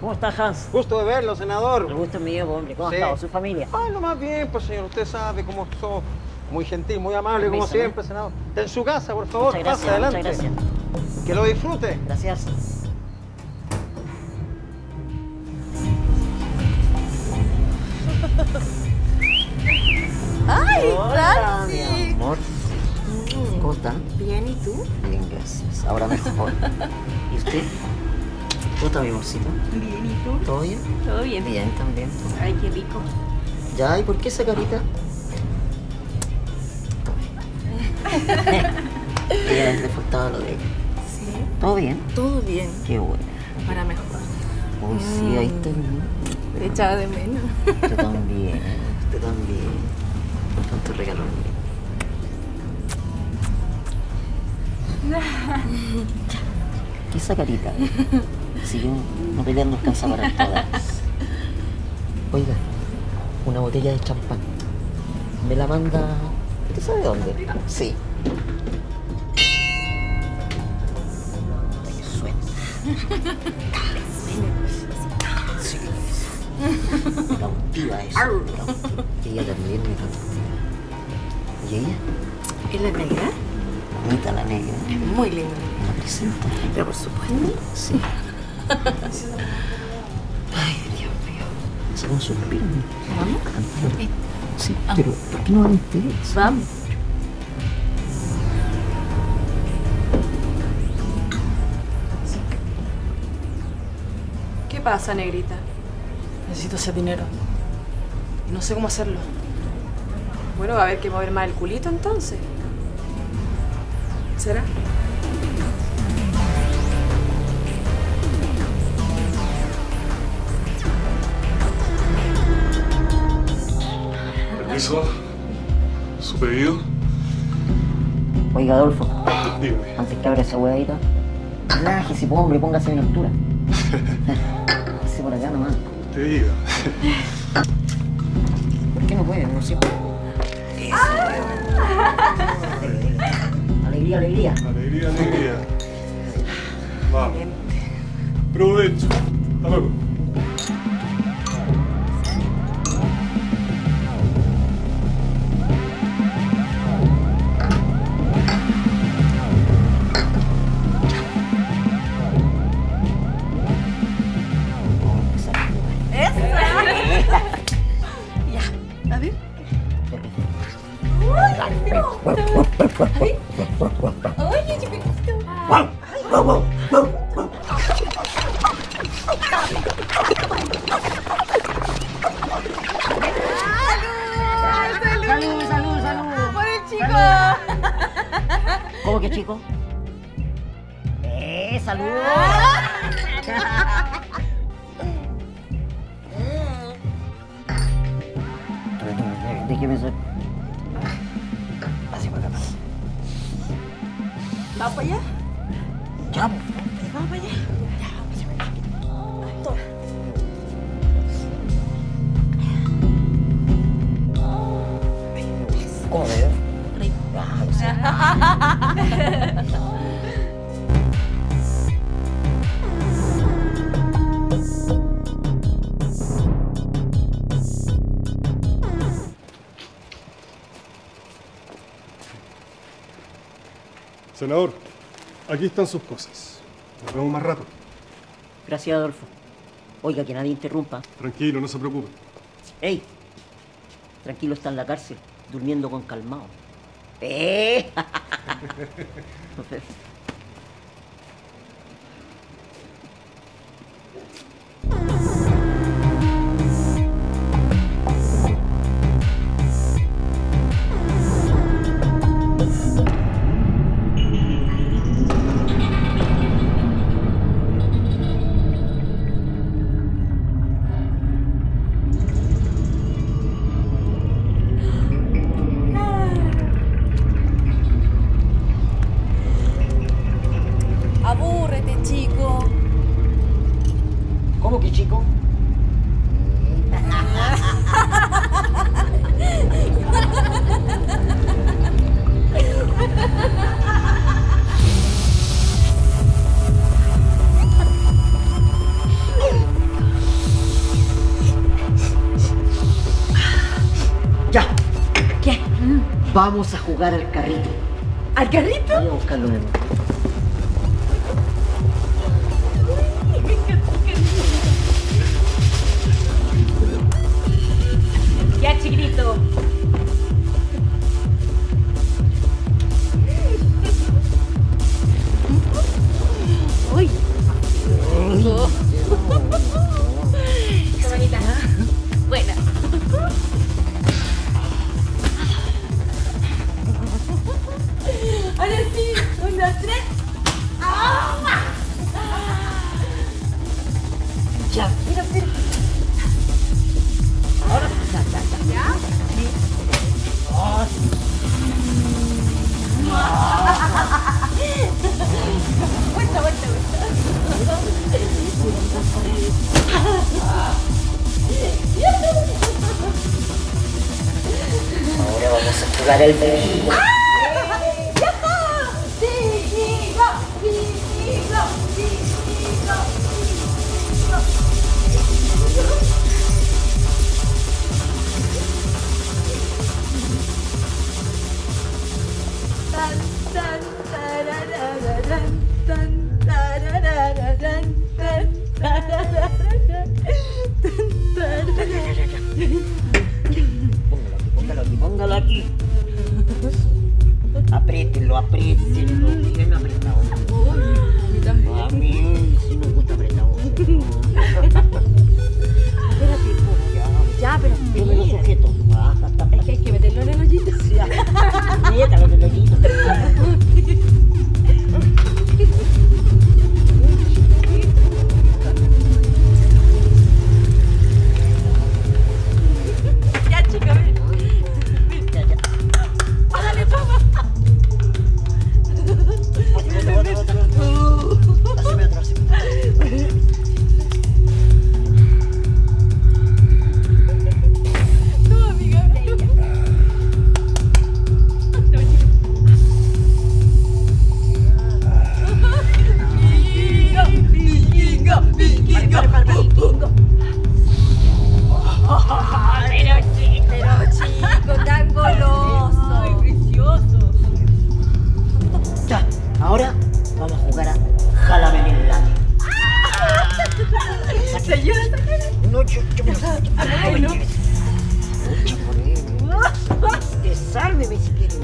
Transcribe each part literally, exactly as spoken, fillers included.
¿Cómo está, Hans? Gusto de verlo, senador. El gusto es mío, hombre. ¿Cómo Sí. ha estado su familia? Ah, lo más bien, pues, señor. Usted sabe cómo sos. Muy gentil, muy amable, Permiso, como siempre, ¿no? senador. En su casa, por favor, Muchas gracias, pase adelante. muchas gracias. Que lo disfrute. Gracias. ¡Ay, Hola, Francis! mi amor. ¿Cómo está? Bien, ¿y tú? Bien, gracias. Ahora mejor. ¿Y usted? ¿Cómo está, mi amorcito? Bien, ¿y tú? ¿Todo bien? Todo bien. Bien, también. Ay, qué rico. Ya, ¿y por qué esa carita? Ella le faltaba lo de ella. ¿Sí? ¿Todo bien? Todo bien. Qué bueno. Para mejor. Uy, sí, ahí está. Te echaba de menos. Usted también, usted también. Tanto regalo. ¿Qué esa carita? Si yo no pelear no alcanza para todas. Oiga, una botella de champán. Me la manda... ¿Usted sabe dónde? Sí. Qué suena. Sí. Cautiva eso. Cautiva. Ella también me cautiva. ¿Y ella? ¿Es la negra? Bonita la negra. Es muy linda. ¿Me la presenta? Pero por supuesto. Sí. Ay, Dios mío. Saca un suspiro. ¿Vamos? Cantando. Sí, pero ¿por qué no van ustedes? Vamos. ¿Qué pasa, negrita? Necesito ese dinero. Y no sé cómo hacerlo. Bueno, va a haber que mover más el culito entonces. ¿Será? Permiso. ¿Su pedido? Oiga, Adolfo, Dígame. antes que abra esa huevadita, relájese, po, hombre, póngase en altura. Pase por acá nomás. Te diga. ¿Por qué no puede? No sé. Alegría, alegría. Alegría, alegría. Vamos. Provecho. Hasta luego. Ya, a ver. Oye, chiquitito. ¡Salud, salud, salud! Por el chico. ¿Cómo que chico? ¡Eh, salud! Déjeme ser. Pase para acá. ¿Vamos para allá? Ya. Vamos para allá. Toma. ¿Cómo me veo? Rico. Ah, lo sé. Senador, aquí están sus cosas. Nos vemos más rato. Gracias, Adolfo. Oiga, que nadie interrumpa. Tranquilo, no se preocupe. ¡Ey! Tranquilo, está en la cárcel, durmiendo con calmado. ¡Eh! Vamos a jugar al carrito. ¿Al carrito? Voy a buscarlo de nuevo. Ya, chiquitito. Uy. Qué bonita. Buena. Ahora sí, una, tres. ¡Ah! Ya. Mira, mira. Ahora. Ya, ya, ya. ¿Ya? Sí. Ah, sí. Vuelta, vuelta, vuelta. Ahora vamos a jugar al vikingo. Póngalo aquí, póngalo aquí. Apriétenlo, apriétenlo. Bien apretado. A mí sí me gusta apretado. Espérate, po. Ya, Ya, pero yo me lo sujeto. Ah, es que hay que meterlo en el hoyito. ya. Métalo en el hoyito. Ya, chica, ven. Ya, ya. Dale, papá. Bótalo, bótalo, bótalo. Haceme otro, haceme otro. No, amiga. Vikingo, vikingo, vikingo. Pero chico, pero chico, tan goloso. Ay, precioso. Ya, ahora vamos a jugar a Jálame en el late. Señora, No, yo, yo me lo saco. Ay, no. Mucha morena. Desármeme si quieres.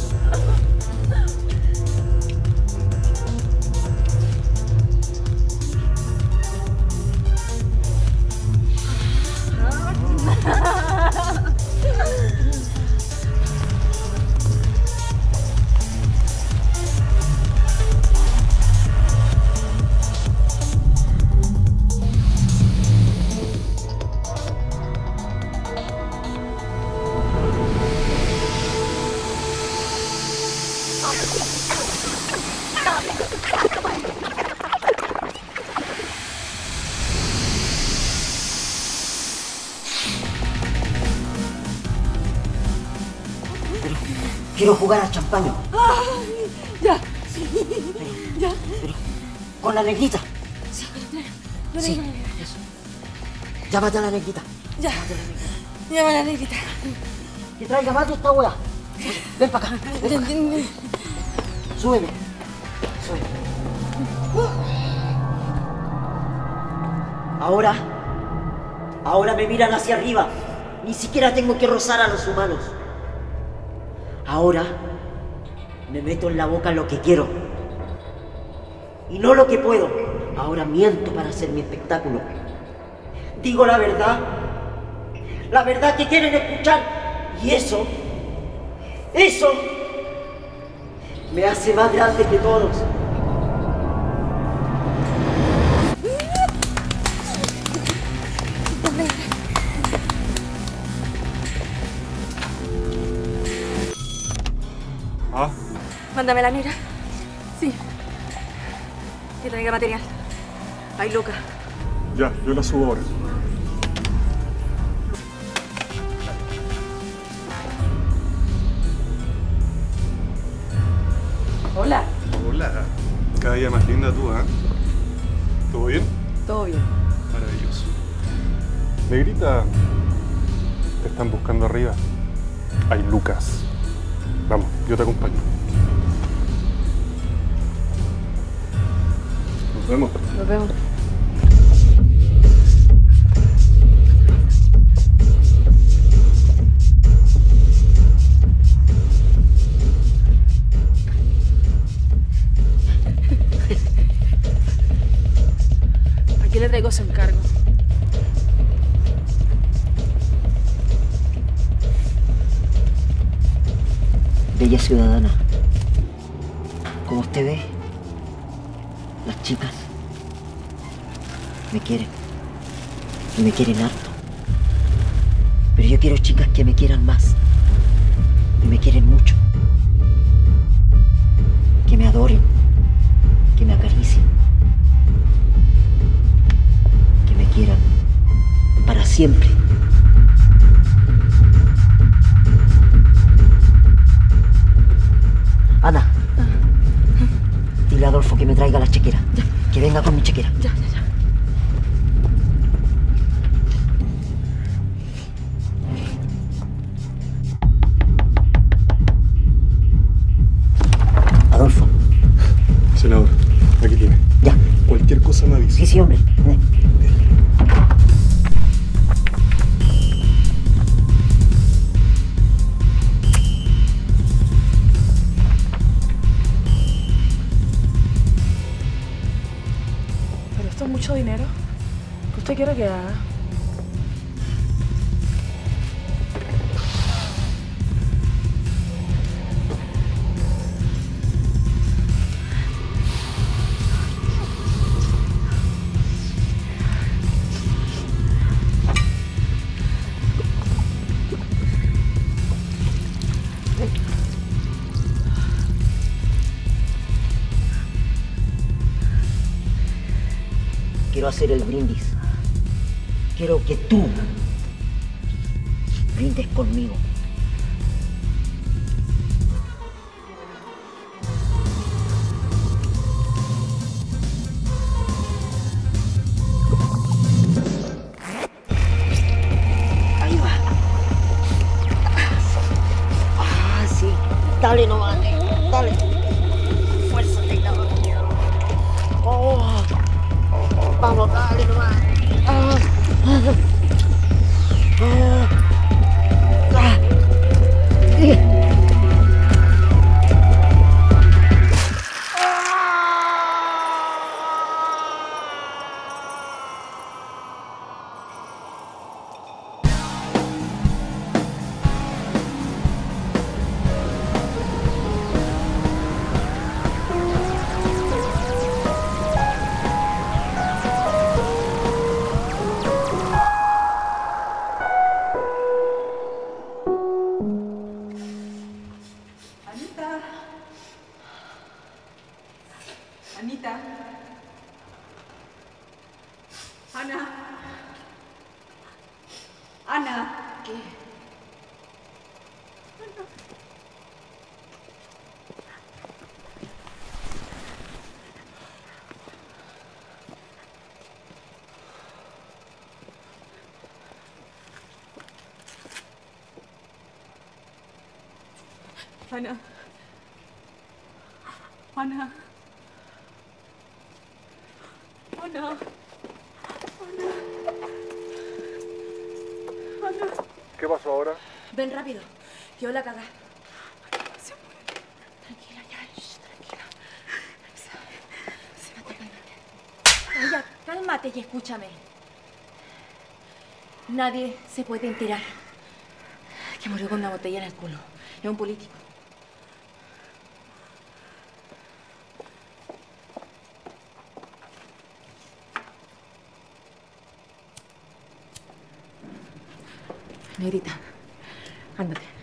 Quiero jugar a champaña. Ya. Pero con la negrita. No Sí, digas. eso. Llámate a la negrita. Ya. Llama a la negrita. Que traiga más de esta wea. Ven para acá. Ven pa' acá. Súbeme. Súbeme. Ahora. Ahora me miran hacia arriba. Ni siquiera tengo que rozar a los humanos. Ahora me meto en la boca lo que quiero. Y no lo que puedo. Ahora miento para hacer mi espectáculo. Digo la verdad. La verdad que quieren escuchar. Y eso, eso, me hace más grande que todos. Ah, Mándame la negra. Sí. Que traiga material. Ay, loca. ya, yo la subo ahora. Hola. Hola. Cada día más linda tú, ¿eh? ¿Todo bien? Todo bien. Maravilloso. Negrita, te están buscando arriba. Hay Lucas. Vamos, yo te acompaño. Nos vemos. Nos vemos. Aquí le traigo su encargo. Bella ciudadana, como usted ve, las chicas me quieren y me quieren harto. Pero yo quiero chicas que me quieran más y me quieren mucho, que me adoren, que me acaricien, que me quieran para siempre. Ana, dile a Adolfo que me traiga la chequera. Ya. Que venga con mi chequera. Ya, ya, ya. Adolfo. Senador, aquí tiene. Ya. Cualquier cosa me avisa. Sí, sí, hombre. Eh. Pero esto es mucho dinero. ¿Qué usted quiere que haga? Quiero hacer el brindis. Quiero que tú brindes conmigo. Ahí va. Ah, sí. Dale nomás. Dale. Fuerza, cabrón. Oh. Vamos, dale nomás. Ah. Ah. Ah. Sigue. Anita. Ana. Ana. ¿Qué? Ana. Ana. Ana. Ana. Ana. ¿Qué pasó ahora? Ven rápido. Yo la caga. Tranquila, ya. Shh, tranquila. Cálmate, cálmate. Oye, cálmate y escúchame. Nadie se puede enterar que murió con una botella en el culo. Es un político. Negrita, ándate.